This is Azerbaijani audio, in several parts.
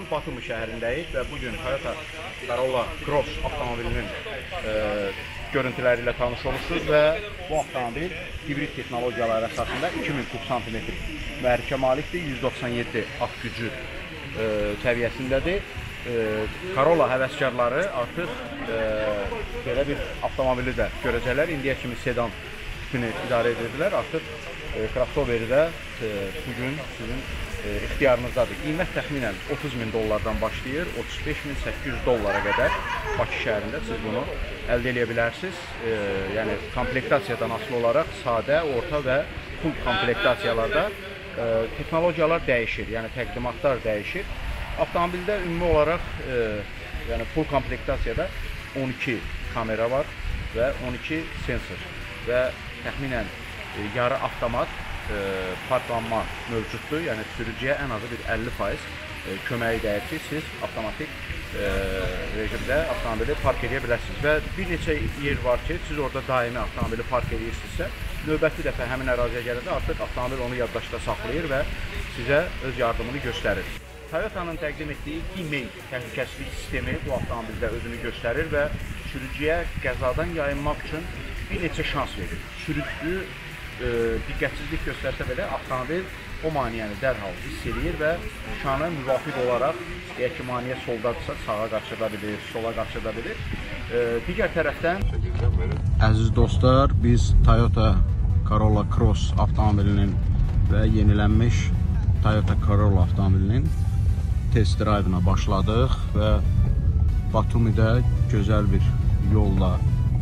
Gürcüstanın Batumi şəhərindəyik və bugün Toyota Corolla Cross avtomobilinin görüntüləri ilə tanış olursunuz və bu avtomobil hibrid texnologiyalar əsasında 2000 kub santimetr mühərrikə malikdir, 197 at gücü səviyyəsindədir. Corolla həvəskarları artıq belə bir avtomobili də görəcəklər. İndiyə kimi sedan tipini idarə edirlər. Artıq crossoveri də bugün sizin ixtiyarınızdadır. Qiymət təxminən $30.000 başlayır, $35.800 qədər Bakı şəhərində siz bunu əldə edə bilərsiniz. Yəni komplektasiyadan asılı olaraq sadə, orta və full komplektasiyalarda texnologiyalar dəyişir, yəni təqdimatlar dəyişir. Avtomobildə ümumi olaraq yəni full komplektasiyada 12 kamera var və 12 sensor və təxminən yarı avtomat parklanma mövcuddur. Yəni sürücüyə ən azı bir 50% köməyi dəyər ki, siz avtomatik rejimdə avtomobili park edə biləsiniz və bir neçə yer var ki, siz orada daimi avtomobili park edirsinizsə, növbəti dəfə həmin əraziyə gələndə artıq avtomobil onu yaddaşda saxlayır və sizə öz yardımını göstərir. Toyota'nın təqdim etdiyi e-mail təhlükəsizlik sistemi bu avtomobildə özünü göstərir və sürücüyə qəzadan yayınmaq üçün bir neçə şans verir. Sürücü diqqətsizlik göstərsə belə avtomobil o maniyəni dərhal hiss edir və şanı müvafiq olaraq deyək ki, maniyə soldadırsa sağa qaçırda bilir, sola qaçırda bilir. Digər tərəfdən əziz dostlar, biz Toyota Corolla Cross avtomobilinin və yenilənmiş Toyota Corolla avtomobilinin test drive-ına başladıq və Batumidə gözəl bir yolla,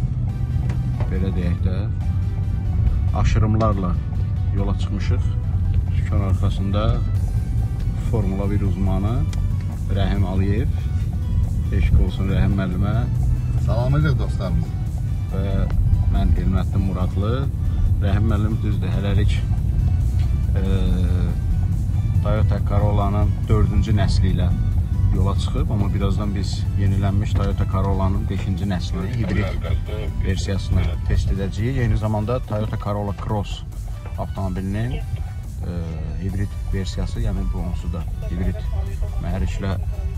belə deyək də, aşırımlarla yola çıxmışıq. Sükan arxasında Formula 1 uzmanı Rəhim Aliyev. Eşq olsun Rəhim müəllimə. Salamlayırıq dostlarımız. Və mən Elməddin Muradlı. Rəhim müəllim düzdür, hələlik Toyota Corolla'nın 4-cü nəsli ilə yola çıxıb, amma birazdan biz yenilənmiş Toyota Corolla'nın 5-ci nəslini, hibrid versiyasını test edəcəyik. Eyni zamanda Toyota Corolla Cross avtomobilinin hibrid versiyası, yəni bu onsuz da hibrid mühərriklə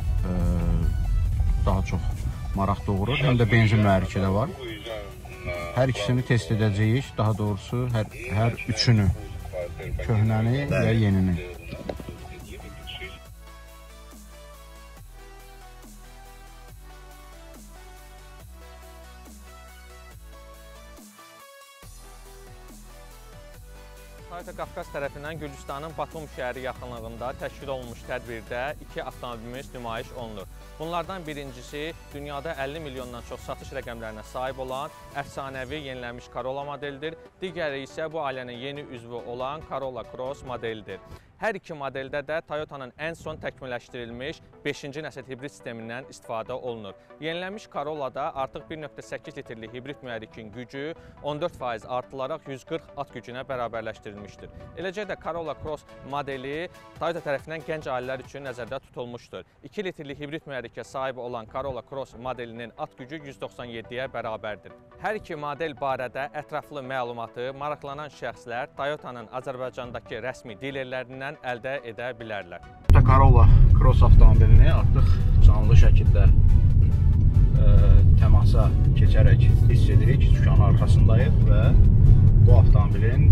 daha çox maraq doğurur. Həm də benzin mühərriki də var. Hər ikisini test edəcəyik, daha doğrusu hər üçünü, köhnəni və yenini. Toyota Qafqaz tərəfindən Gürcüstanın Batumi şəhəri yaxınlığında təşkil olunmuş tədbirdə iki avtomobilimiz nümayiş olunur. Bunlardan birincisi dünyada 50 milyondan çox satış rəqəmlərinə sahib olan əfsanəvi yenilənmiş Corolla modelidir. Digəri isə bu ailənin yeni üzvü olan Corolla Cross modelidir. Hər iki modeldə də Toyota'nın ən son təkmilləşdirilmiş 5-ci nəsil hibrid sistemindən istifadə olunur. Yenilənmiş Corolla'da artıq 1.8 litrlik hibrid mühərrikin gücü 14% artılaraq 140 at gücünə bərabərləşdirilmişdir. Eləcə də Corolla Cross modeli Toyota tərəfindən gənc ailələr üçün nəzərdə tutulmuşdur. 2 litrlik hibrid mühərrikə sahib olan Corolla Cross modelinin at gücü 197-yə bərabərdir. Hər iki model barədə ətraflı məlumatı maraqlanan şəxslər Toyota'nın Azərbaycandakı rəsmi dilerlərindən əldə edə bilərlər. Toyota Corolla Cross avtomobilini artıq canlı şəkildə təmasa keçərək hiss edirik. Sükanın arxasındayıq və bu avtomobilin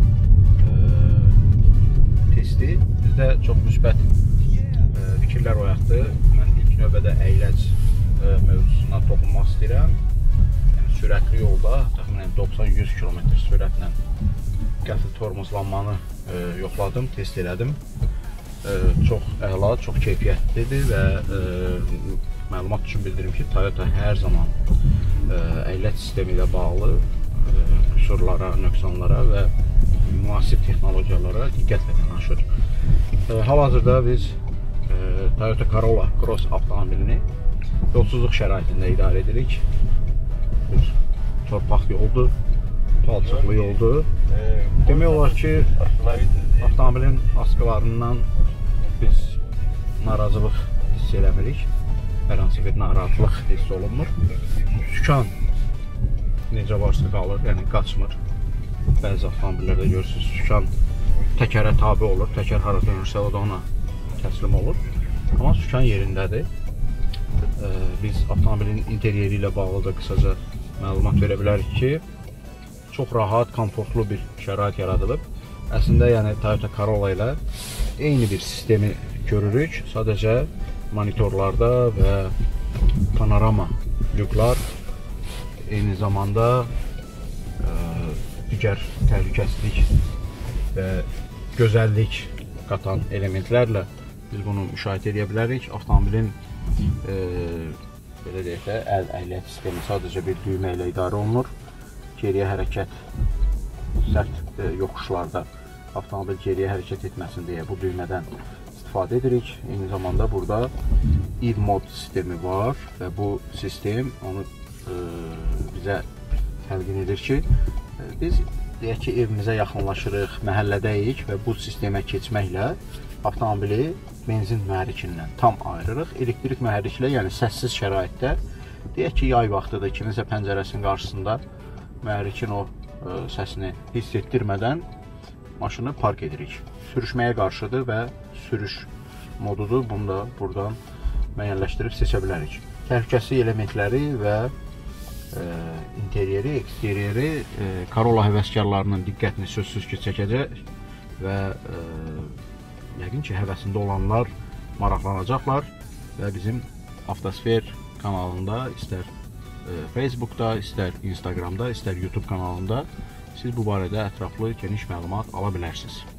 testi bizdə çox müsbət fikirlər oyatdı. Mən ilk növbədə əyləc mövzusuna toxunmaq istəyirəm. Yəni sürətli yolda təxminən 90-100 km sürətlə qəfil tormozlanmanı yoxladım, test elədim. Çox əla, çox keyfiyyətlidir və məlumat üçün bildirim ki, Toyota hər zaman əyləc sistemi ilə bağlı qüsurlara, nöqsanlara və müasir texnologiyalara diqqətlə yanaşır. Hal-hazırda biz Toyota Corolla Cross avtomobilini yolsuzluq şəraitində idarə edirik. Bir torpaq yoldur, palçıqlı yoldur. Demək olar ki, avtomobilin askılarından biz narazılıq hiss eləmirik. Hər hansı bir narahatlıq hiss olunmur. Sükan necə varsa qalır, yəni qaçmır. Bəzi avtomobillərdə görürsünüz, sükan təkərə tabi olur. Təkər hara dönürsə o da ona təslim olur. Amma sükan yerindədir. Biz avtomobilin interyeri ilə bağlı da qısaca məlumat verə bilərik ki, çox rahat, komfortlu bir şərait yaradılıb. Əslində, yəni Toyota Corolla ilə eyni bir sistemi görürük. Sadəcə monitorlarda və panorama lüklar, eyni zamanda digər təhlükəsizlik və gözəllik qatan elementlərlə biz bunu müşahidə edə bilərik. Avtomobilin belə deyək də, əl əyləc sistemi sadəcə bir düymə ilə idarə olunur. Geriyə hərəkət, sərt yoxuşlarda avtomobil geriyə hərəkət etməsin deyə bu düymədən istifadə edirik. Eyni zamanda burada e-mod sistemi var və bu sistem onu bizə təlqin edir ki, biz deyək ki, evimizə yaxınlaşırıq, məhəllədəyik və bu sistemə keçməklə avtomobili benzin mühərrikindən tam ayırırıq. Elektrik mühərriklə, yəni səssiz şəraitdə, deyək ki, yay vaxtıdır, kiminsə pəncərəsinin qarşısında mühərrikin o səsini hiss etdirmədən maşını park edirik. Sürüşməyə qarşıdır və sürüş modudur. Bunu da buradan müəyyənləşdirib seçə bilərik. Təhlükəsizlik elementləri və interyeri, eksteryeri Corolla həvəskarlarının diqqətini sözsüz ki çəkəcək və yəqin ki, həvəsində olanlar maraqlanacaqlar və bizim Avtosfer kanalında, istər Facebookda, istər Instagramda, istər YouTube kanalında siz bu barədə ətraflı, geniş məlumat ala bilərsiniz.